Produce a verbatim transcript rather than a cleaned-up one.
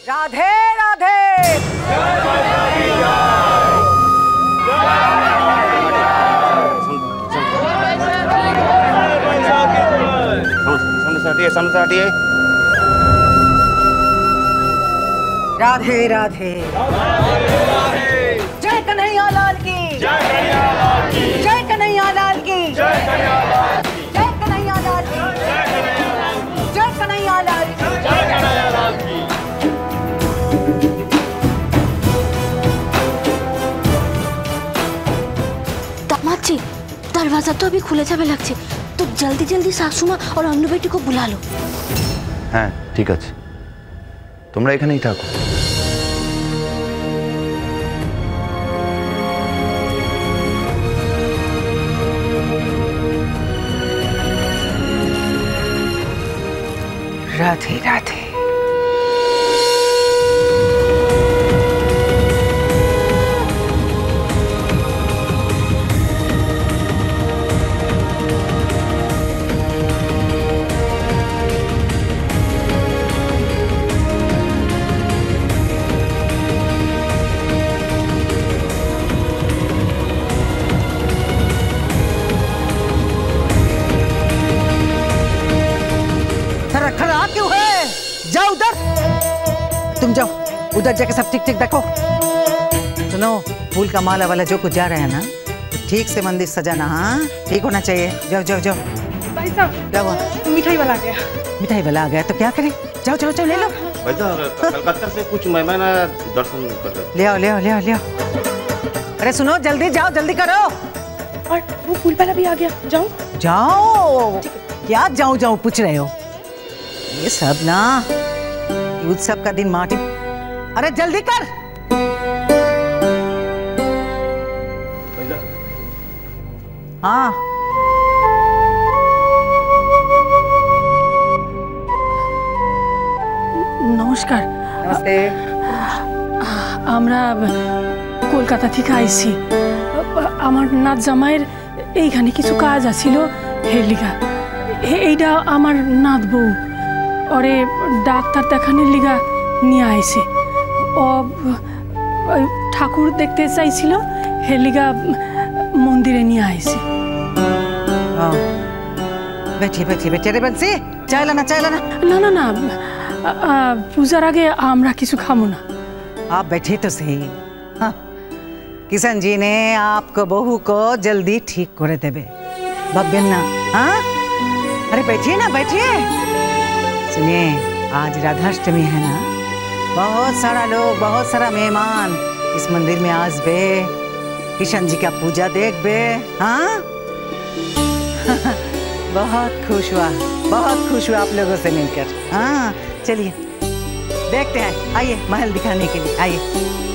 राधे राधे। सामने से हटिए, सामने से हटिए। राधे राधे। जय कन्हैया लाल की। जय कन्हैया लाल की। जय कन्हैया लाल की। जय कन्हैया लाल की। जय कन्हैया लाल की। जय कन्हैया लाल की। जय कन्हैया लाल की। दामाद जी, दरवाजा तो अभी खुले जावे लगছে, तो जल्दी जल्दी सासू माँ और अन्नू बेटी को बुला लो। हाँ ठीक আছে, তোমরা এখানেই থাকো। राधे राधे। खराब क्यों है? जाओ उधर, तुम जाओ उधर जाके सब ठीक ठीक देखो। सुनो, फूल का माला वाला जो कुछ जा रहा है ना, ठीक से मंदिर सजाना। हाँ ठीक होना चाहिए। जाओ जाओ जाओ। भाई साहब, क्या हुआ? मिठाई वाला आ गया। मिठाई वाला आ गया तो क्या करें? जाओ जाओ जाओ ले लो। भाई साहब, कलकत्ता से कुछ मेहमान दर्शन कर रहे। ले आओ ले आओ ले आओ ले आओ। अरे सुनो, जल्दी जाओ, जल्दी करो। और वो फूल वाला भी आ गया। जाओ जाओ। क्या जाओ जाओ पूछ रहे हो? ये सब ना उत्सव का दिन माटी। अरे जल्दी कर। हाँ নমস্কার। नमस्ते। আমরা কলকাতা থেকে আইছি। আমার নাত জামাইয়ের এইখানে কিছু কাজ আছিল হেলিগা। এইটা আমার নাত বউ ওরে ডাক্তার দেখানোর লিগা নিয়ে আইছে। ও ঠাকুর দেখতে চাইছিল, হেলিগা মন্দিরে নিয়ে আইছে। बैठिए बैठिए बैठिए। अरे बंसी, चाय लाना चाय लाना। না না না, পূজার আগে আমরা কিছু খাবো না। आप बैठिए तो सही। हाँ, किशन जी ने आपको बहू को जल्दी ठीक करे देवे बब्बेन्ना। हाँ अरे बैठिए ना बैठिए। सुनिए, आज राधाष्टमी है ना, बहुत सारा लोग, बहुत सारा मेहमान इस मंदिर में आज बे किशन जी का पूजा देख बे। हाँ बहुत खुश हुआ, बहुत खुश हुआ आप लोगों से मिलकर। हाँ चलिए देखते हैं, आइए महल दिखाने के लिए आइए।